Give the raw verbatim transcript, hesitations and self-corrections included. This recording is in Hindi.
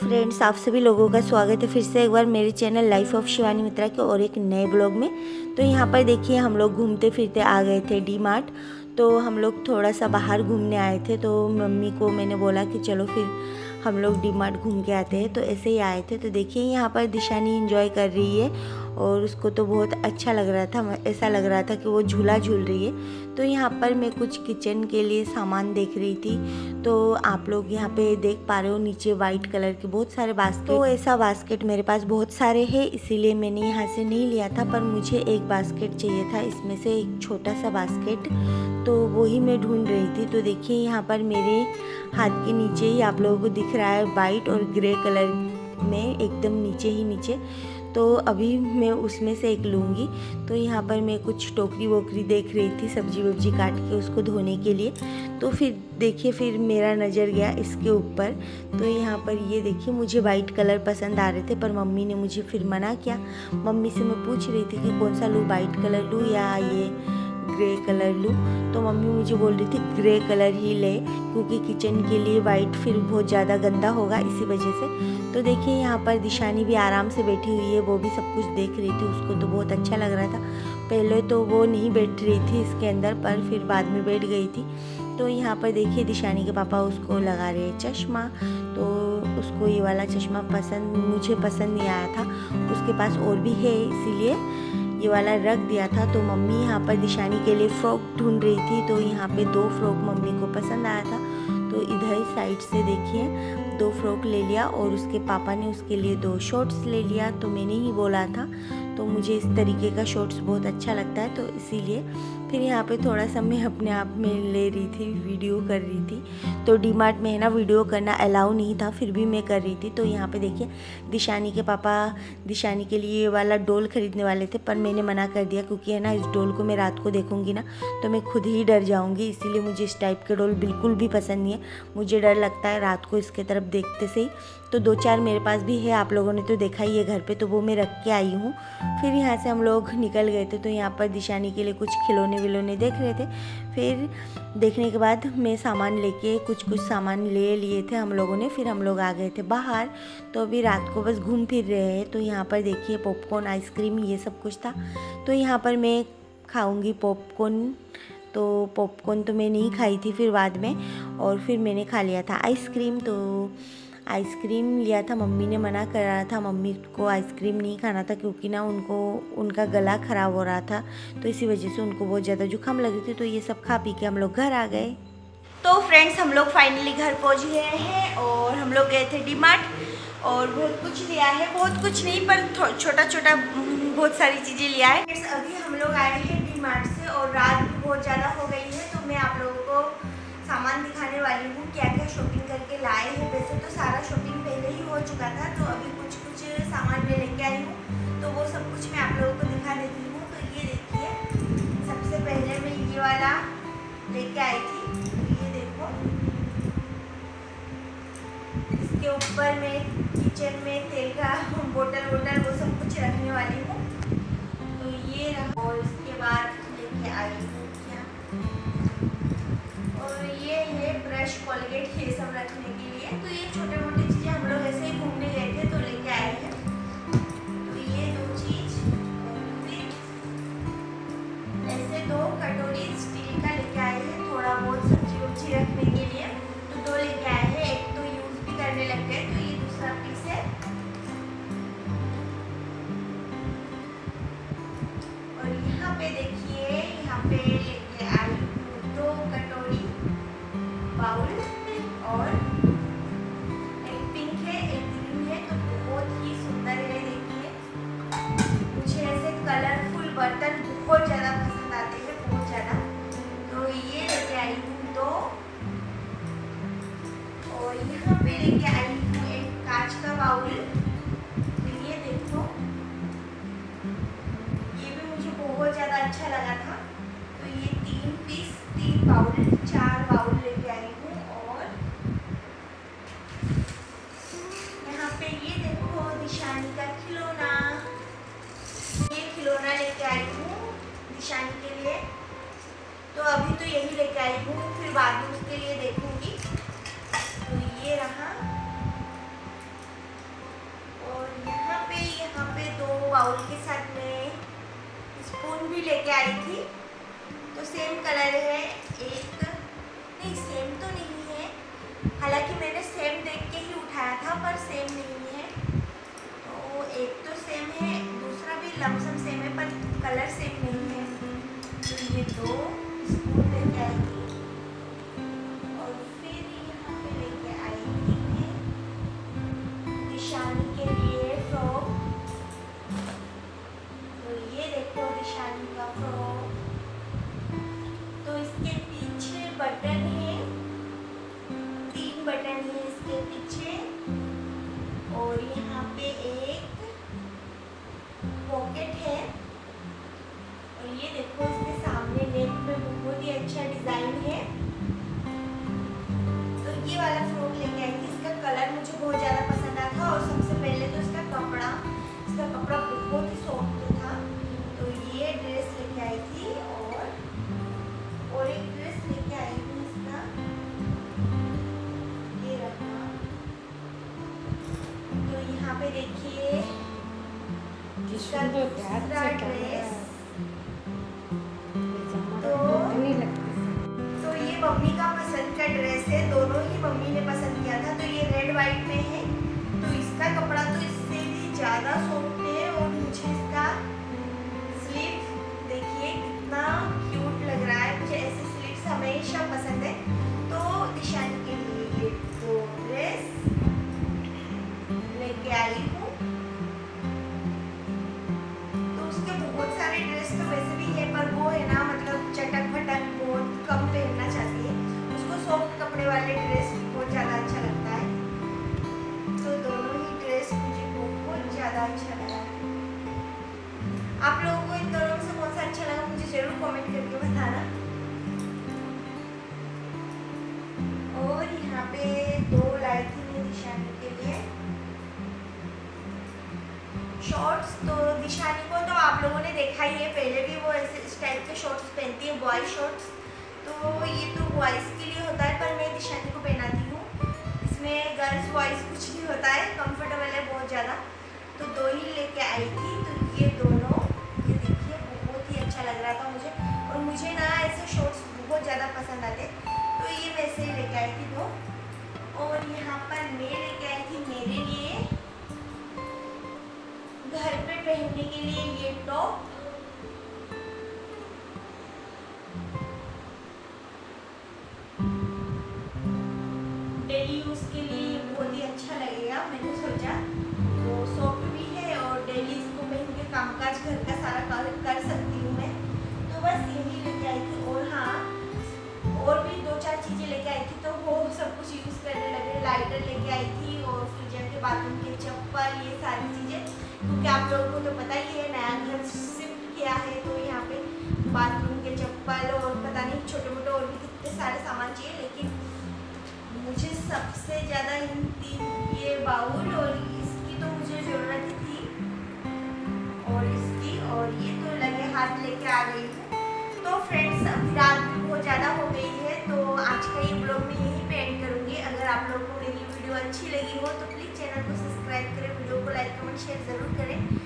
फ्रेंड्स, आप सभी लोगों का स्वागत है फिर से एक बार मेरे channel Life of Shivani Mitra के और एक नए ब्लॉग में। तो यहाँ पर देखिए हम लोग घूमते फिरते आ गए थे डी मार्ट। तो हम लोग थोड़ा सा बाहर घूमने आए थे, तो मम्मी को मैंने बोला कि चलो फिर हम लोग डी मार्ट घूम के आते हैं। तो ऐसे ही आए थे। तो देखिए यहाँ पर दिशानी एंजॉय कर रही है और उसको तो बहुत अच्छा लग रहा था, ऐसा लग रहा था कि वो झूला झूल रही है। तो यहाँ पर मैं कुछ किचन के लिए सामान देख रही थी। तो आप लोग यहाँ पे देख पा रहे हो नीचे वाइट कलर के बहुत सारे बास्केट। तो ऐसा बास्केट मेरे पास बहुत सारे हैं, इसीलिए मैंने यहाँ से नहीं लिया था, पर मुझे एक बास्केट चाहिए था, इसमें से एक छोटा सा बास्केट। तो वही मैं ढूंढ रही थी। तो देखिए यहाँ पर मेरे हाथ के नीचे ही आप लोगों को दिख रहा है वाइट और ग्रे कलर में, एकदम नीचे ही नीचे। तो अभी मैं उसमें से एक लूँगी। तो यहाँ पर मैं कुछ टोकरी वोकरी देख रही थी सब्जी वब्जी काट के उसको धोने के लिए। तो फिर देखिए फिर मेरा नज़र गया इसके ऊपर। तो यहाँ पर ये देखिए मुझे वाइट कलर पसंद आ रहे थे, पर मम्मी ने मुझे फिर मना किया। मम्मी से मैं पूछ रही थी कि कौन सा लूँ, वाइट कलर लूँ या ये ग्रे कलर लूँ। तो मम्मी मुझे बोल रही थी ग्रे कलर ही ले, क्योंकि किचन के लिए वाइट फिर बहुत ज़्यादा गंदा होगा, इसी वजह से। तो देखिए यहाँ पर दिशानी भी आराम से बैठी हुई है, वो भी सब कुछ देख रही थी, उसको तो बहुत अच्छा लग रहा था। पहले तो वो नहीं बैठ रही थी इसके अंदर, पर फिर बाद में बैठ गई थी। तो यहाँ पर देखिए दिशानी के पापा उसको लगा रहे हैं चश्मा। तो उसको ये वाला चश्मा पसंद, मुझे पसंद नहीं आया था, उसके पास और भी है इसीलिए ये वाला रख दिया था। तो मम्मी यहाँ पर दिशानी के लिए फ़्रॉक ढूंढ रही थी। तो यहाँ पे दो फ्रॉक मम्मी को पसंद आया था, तो इधर साइड से देखिए दो फ्रॉक ले लिया और उसके पापा ने उसके लिए दो शॉर्ट्स ले लिया। तो मैंने ही बोला था, तो मुझे इस तरीके का शॉर्ट्स बहुत अच्छा लगता है, तो इसीलिए फिर यहाँ पे थोड़ा सा मैं अपने आप में ले रही थी, वीडियो कर रही थी। तो डी मार्ट में है ना वीडियो करना अलाउ नहीं था, फिर भी मैं कर रही थी। तो यहाँ पे देखिए दिशानी के पापा दिशानी के लिए ये वाला डोल खरीदने वाले थे, पर मैंने मना कर दिया, क्योंकि है ना इस डोल को मैं रात को देखूँगी ना तो मैं खुद ही डर जाऊँगी, इसीलिए मुझे इस टाइप के डोल बिल्कुल भी पसंद नहीं है। मुझे डर लगता है रात को इसके तरफ देखते से ही। तो दो चार मेरे पास भी है, आप लोगों ने तो देखा ही है घर पे, तो वो मैं रख के आई हूँ। फिर यहाँ से हम लोग निकल गए थे। तो यहाँ पर दिशानी के लिए कुछ खिलौने विलौने देख रहे थे। फिर देखने के बाद मैं सामान लेके कुछ कुछ सामान ले लिए थे हम लोगों ने। फिर हम लोग आ गए थे बाहर। तो अभी रात को बस घूम फिर रहे हैं। तो यहाँ पर देखिए पॉपकॉर्न, आइसक्रीम, ये सब कुछ था। तो यहाँ पर मैं खाऊँगी पॉपकॉर्न। तो पॉपकॉर्न तो मैं नहीं खाई थी फिर बाद में, और फिर मैंने खा लिया था आइसक्रीम। तो आइसक्रीम लिया था, मम्मी ने मना कर रहा था, मम्मी को आइसक्रीम नहीं खाना था, क्योंकि ना उनको उनका गला ख़राब हो रहा था, तो इसी वजह से उनको बहुत ज़्यादा जुकाम लग रही थी। तो ये सब खा पी के हम लोग घर आ गए। तो फ्रेंड्स हम लोग फाइनली घर पहुंच गए हैं और हम लोग गए थे डी मार्ट और बहुत कुछ लिया है, बहुत कुछ नहीं पर छोटा छोटा बहुत सारी चीज़ें लिया है। अभी हम लोग आए हैं डी मार्ट से और रात भी बहुत ज़्यादा हो गई है। तो मैं आप लोगों को सामान दिखाने वाली हूँ क्या क्या शॉपिंग करके लाए हैं। वैसे तो सारा शॉपिंग पहले ही हो चुका था, तो अभी कुछ कुछ सामान मैं लेके आई हूँ, तो वो सब कुछ मैं आप लोगों को दिखा देती हूँ। तो ये देखिए सबसे पहले मैं ये वाला लेके आई थी, तो ये देखो इसके ऊपर मैं किचन में तेल का बोतल वोटल वो सब कुछ रखने वाली हूँ। तो ये रहा, और इसके बाद लेके आई हूँ क्या, और ये है ब्रश, कोलगेट, ये सब रखने के लिए। तो ये छोटे मोटे चीज़ें हम लोग ऐसे ही घूमने गए थे तो लेके आए हैं। तो ये दो चीज़, फिर ऐसे दो कटोरी स्टील का लेके आए हैं, थोड़ा बहुत सब्जी वब्जी रखने के लिए। तो दो लेके आए हैं, एक तो यूज़ भी करने लग गए, तो ये दूसरा पीस है। और यहाँ पे देखिए, यहाँ पे लेके आई दो कटोरी बाउल, और एक पिंक है एक ग्रीन है, तो बहुत ही सुंदर है। देखिए मुझे ऐसे कलरफुल बर्तन बहुत ज़्यादा पसंद आते हैं, बहुत ज़्यादा। तो ये लेके आई हूँ दो, और यहाँ पे लेके आई हूँ एक कांच का बाउल। तो ये देखो, ये भी मुझे बहुत ज़्यादा अच्छा लगा था। तो ये तीन पीस, तीन बाउल, चार बाउल लेके आई हूँ। और यहाँ पे ये देखो दिशानी का खिलौना, ये खिलौना लेके आई हूँ दिशानी के लिए। तो अभी तो यही लेके आई हूँ, फिर बाद में उसके लिए देखूँगी। तो ये रहा, बाउल के साथ में स्पून भी लेके आई थी। तो सेम कलर है, एक नहीं सेम तो नहीं है, हालांकि मैंने सेम देख के ही उठाया था पर सेम नहीं है। तो एक तो सेम है, दूसरा भी लमसम सेम है पर कलर सेम नहीं है। तो ये दो स्पून लेके आई थी और फिर यहाँ पे लेके आई थी मैं दिशानी के लिए फ्रॉक। तो ये देखो दिशानी का फ्रॉक। तो इसके पीछे बटन है, तीन बटन है इसके पीछे और यहाँ पे एक पॉकेट है। और ये देखो इसके सामने नेक पे बहुत ही अच्छा डिजाइन है। तो ये वाला फ्रॉक लेके आई थी, इसका कलर मुझे बहुत ज़्यादा पसंद आया था और सबसे पहले तो इसका कपड़ा इसका कपड़ा बहुत ही सॉफ्ट था। तो ये ड्रेस लेके आई थी और और एक ड्रेस लेके आई हूँ इसका, ये रहा। तो यहाँ पे देखिए इसका दूसरा ड्रेस। तो तो ये मम्मी का पसंद का ड्रेस है, दोनों ही मम्मी ने पसंद किया था। तो ये रेड वाइट में है, तो इसका कपड़ा तो इससे भी ज़्यादा सॉफ्ट है और मुझे इसका स्लीव देखिए कितना क्यूट लग रहा है। मुझे ऐसे स्लीव्स हमेशा पसंद है। तो दिशानी के लिए ये दो ड्रेस लेके आई हूँ। तो उसके बहुत सारे ड्रेस तो वैसे भी है पर वो है ना मतलब चटक भटक बहुत कम पहनना चाहती है, उसको सॉफ्ट कपड़े वाले ड्रेस बहुत ज़्यादा अच्छा लगता है। तो दोनों ही ड्रेस मुझे बहुत ज़्यादा अच्छा लगा। आप लोगों को इन दोनों में से कौन सा अच्छा लगा मुझे जरूर कमेंट करके बताना। और यहाँ पे दो लाई थी मैं दिशानी के लिए शॉर्ट्स। तो दिशानी को तो आप लोगों ने देखा ही है, पहले भी वो ऐसे इस टाइप के शॉर्ट्स पहनती है, बॉय शॉर्ट्स। तो ये तो बॉयज़ के लिए होता है पर मैं दिशानी को पहनाती हूँ। इसमें गर्ल्स बॉयज़ कुछ नहीं होता है, कंफर्टेबल है बहुत ज़्यादा। तो दो ही लेके आई थी। तो ये दोनों ये देखिए बहुत ही अच्छा लग रहा था मुझे, और मुझे ना ऐसे शॉर्ट्स बहुत ज़्यादा पसंद आते। तो ये वैसे ही लेके आई थी दो। और यहाँ पर मैं लेके आई थी मेरे लिए घर पे पहनने के लिए ये टॉप। डेली यूज के लिए ये बहुत ही अच्छा लगेगा मैंने सोचा। तो सॉफ्ट भी है और डेली इसको पहन के कामकाज घर का सारा कर, कर सकती हूँ मैं। तो बस यही लेके आई थी। और हाँ और भी दो चार चीज़ें लेके आई थी तो वो सब कुछ यूज़ करने लगे। लाइटर लेके आई थी और फिर जाके बाथरूम के चप्पल, ये सारी चीज़ें, क्योंकि आप लोगों को तो पता ही है नया घर शिफ्ट किया है तो यहाँ पे बाथरूम के चप्पल और पता नहीं छोटे मोटे और भी कितने सारे सामान चाहिए। लेकिन मुझे सबसे ज़्यादा इन तीन ये बाउल और इसकी तो मुझे ज़रूरत थी और इसकी और ये तो लगे हाथ लेके आ गई हूँ। तो फ्रेंड्स अभी रात भी बहुत ज़्यादा हो गई है तो आज का ये ब्लॉग मैं यहीं पे एंड करूँगी। अगर आप लोगों को मेरी वीडियो अच्छी लगी हो तो प्लीज़ चैनल को सब्सक्राइब करें, वीडियो को लाइक कमेंट शेयर ज़रूर करें।